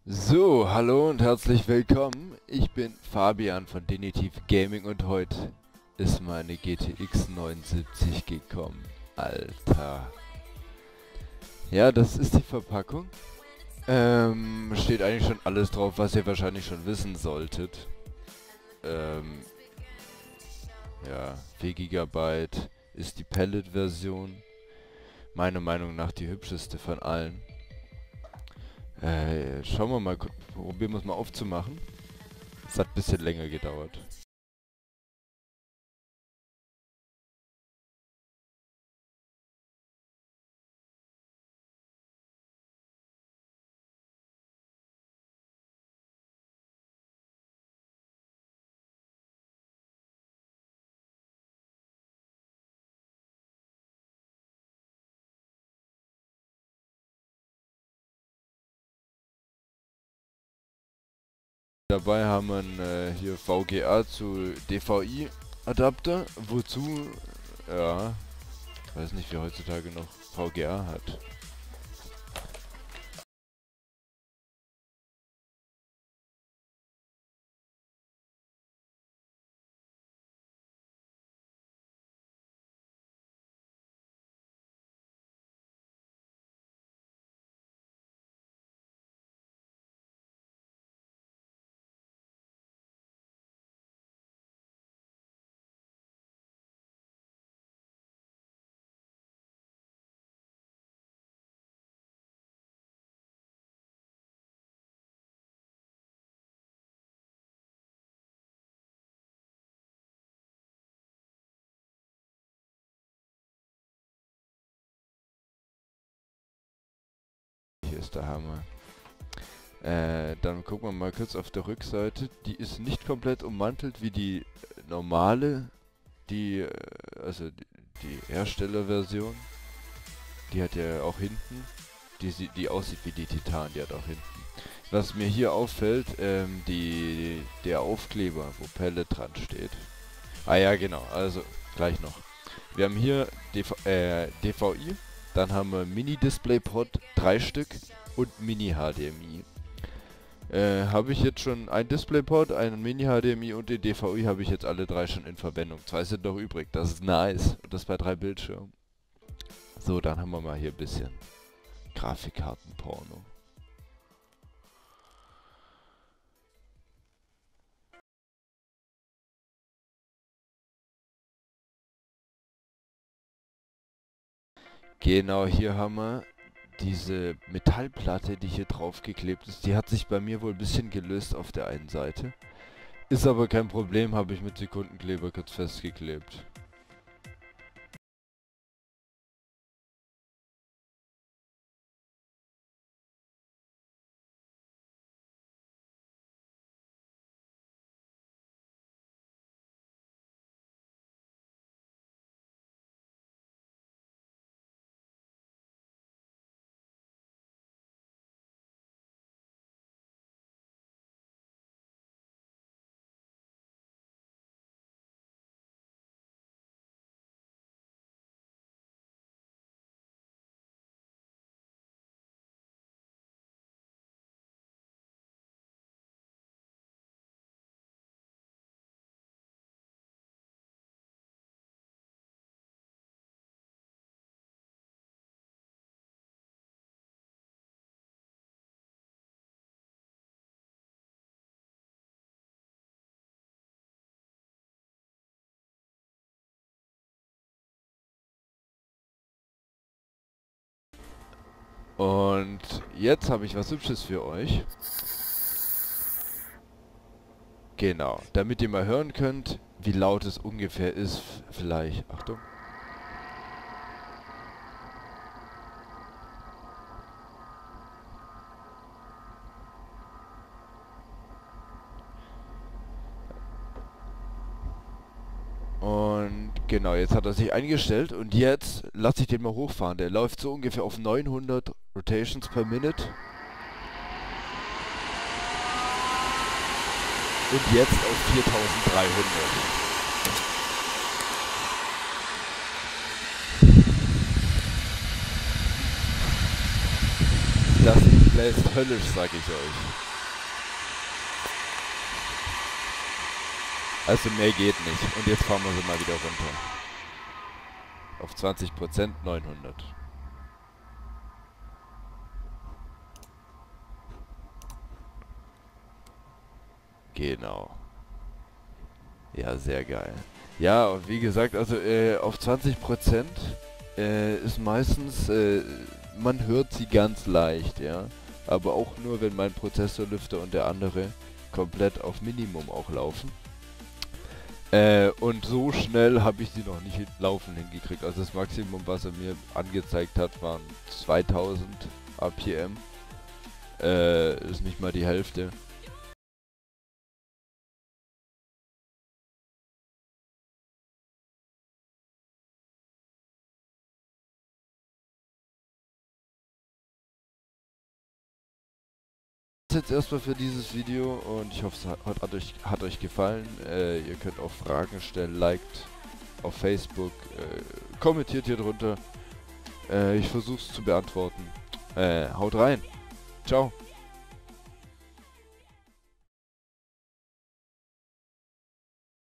So, hallo und herzlich willkommen. Ich bin Fabian von Denitiv Gaming und heute ist meine GTX 79 gekommen. Alter. Ja, das ist die Verpackung. Steht eigentlich schon alles drauf, was ihr wahrscheinlich schon wissen solltet. Ähm, ja, 4 GB ist die Pellet-Version. Meiner Meinung nach die hübscheste von allen. Schauen wir mal, probieren wir es mal aufzumachen. Es hat ein bisschen länger gedauert. Dabei haben wir einen, hier VGA zu DVI Adapter, wozu, ja, weiß nicht, wer heutzutage noch VGA hat. Hier ist der Hammer. Dann gucken wir mal kurz auf der Rückseite. Die ist nicht komplett ummantelt wie die normale, also die Herstellerversion. Die hat ja auch hinten, die aussieht wie die Titan, die hat auch hinten. Was mir hier auffällt, der Aufkleber, wo Pellet dran steht. Ah ja, genau, also gleich noch. Wir haben hier DVI, dann haben wir Mini-Display-Pod, 3 Stück und Mini-HDMI. Habe ich jetzt schon ein DisplayPort, einen Mini-HDMI und den DVI habe ich jetzt alle 3 schon in Verwendung. 2 sind noch übrig, das ist nice. Und das bei 3 Bildschirmen. So, dann haben wir mal hier ein bisschen Grafikkartenporno. Genau, hier haben wir diese Metallplatte, die hier drauf geklebt ist. Die hat sich bei mir wohl ein bisschen gelöst auf der einen Seite. Ist aber kein Problem, habe ich mit Sekundenkleber kurz festgeklebt. Und jetzt habe ich was Hübsches für euch. Genau, damit ihr mal hören könnt, wie laut es ungefähr ist, vielleicht. Achtung. Und genau, jetzt hat er sich eingestellt und jetzt lasse ich den mal hochfahren. Der läuft so ungefähr auf 900 Rotations per Minute. Und jetzt auf 4300. Das Gameplay ist höllisch, sag ich euch. Also mehr geht nicht. Und jetzt fahren wir sie mal wieder runter. Auf 20%, 900. Genau. Ja, sehr geil. Ja, und wie gesagt, also auf 20% ist meistens, man hört sie ganz leicht, ja. Aber auch nur, wenn mein Prozessorlüfter und der andere komplett auf Minimum auch laufen. Und so schnell habe ich sie noch nicht laufen hingekriegt. Also das Maximum, was er mir angezeigt hat, waren 2000 APM. Ist nicht mal die Hälfte. Das jetzt erstmal für dieses Video und ich hoffe, es hat euch gefallen. Ihr könnt auch Fragen stellen, liked auf Facebook, kommentiert hier drunter. Ich versuche es zu beantworten. Haut rein. Ciao.